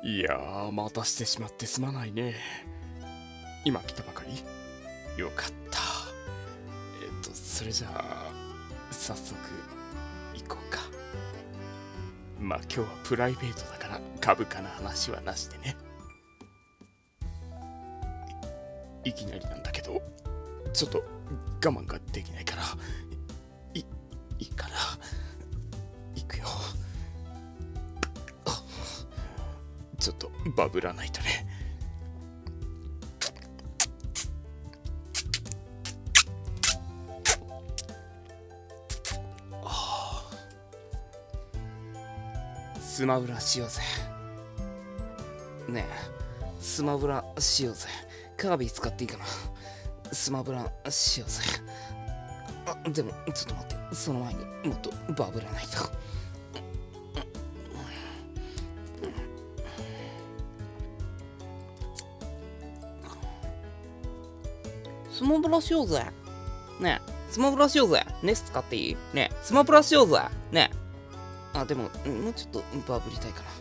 いやー、待たしてしまってすまないね。今来たばかり？よかった。それじゃあ、早速、行こうか。まあ今日はプライベートだから株価の話はなしでね。いきなりなんだけど、ちょっと我慢ができないから、いいから、行くよ。ちょっとバブらないとね。スマブラしようぜ。ねえ、スマブラしようぜ。カービィ使っていいかな。スマブラしようぜ。でもちょっと待って、その前にもっとバブらないと。スマブラしようぜ。ねえ、スマブラしようぜ。ネス使っていい？ねえ、スマブラしようぜ。ねえ。でも、もうちょっとバブりたいかな。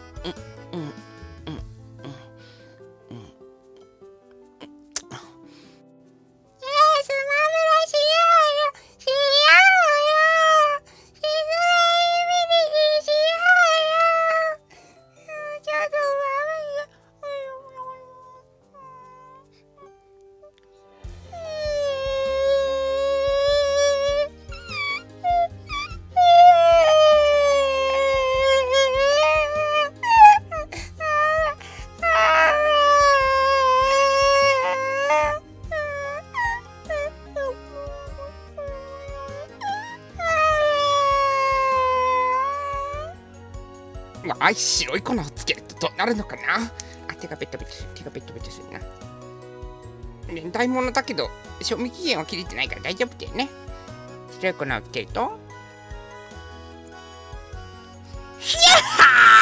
白い粉をつけるとどうなるのかな。手がベトベトする、手がベトベトするな。年代物だけど、賞味期限は切れてないから大丈夫だよね。白い粉をつけると、ひゃー